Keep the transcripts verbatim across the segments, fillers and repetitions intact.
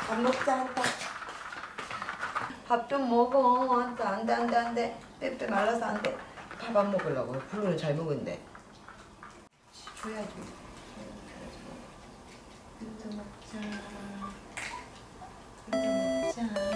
밥 먹자 한다. 밥 좀 먹어. 안돼 안돼 안돼 안돼. 빼빼 말라서 안돼. 밥 안 먹으려고. 블루는 잘 먹은데. 줘야지. 이거 먹자. 이거 먹자.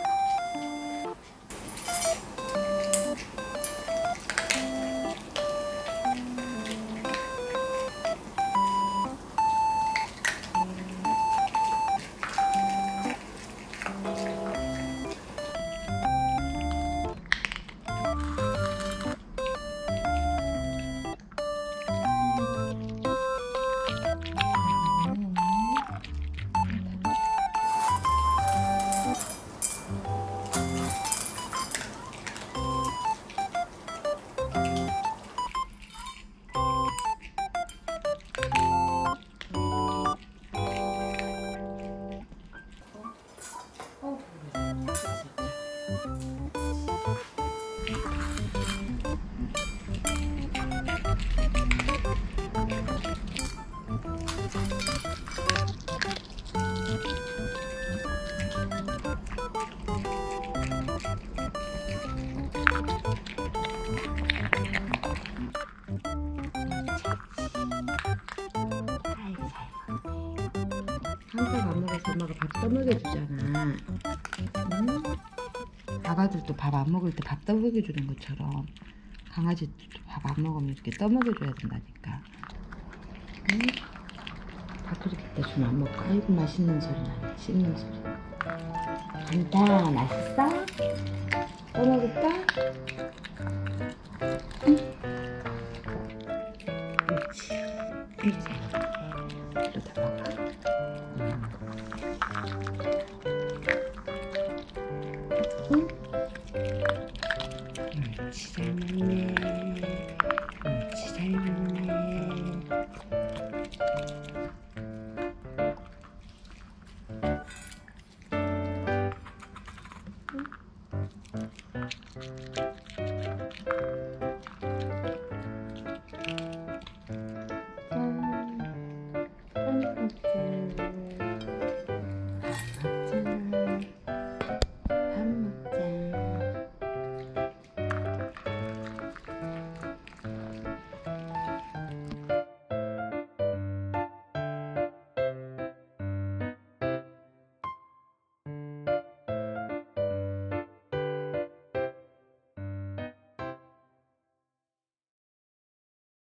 항상 밥 먹어서 엄마가 밥 떠먹여주잖아. 응? 아가들도 밥 안 먹을 때 밥 떠먹여주는 것처럼 강아지들도 밥 안 먹으면 이렇게 떠먹여줘야 된다니까. 응? 밥 그렇게 때 주면 안 먹고. 아이고 맛있는 소리 나네. 씹는 소리. 간다. 맛있어? 떠먹을까?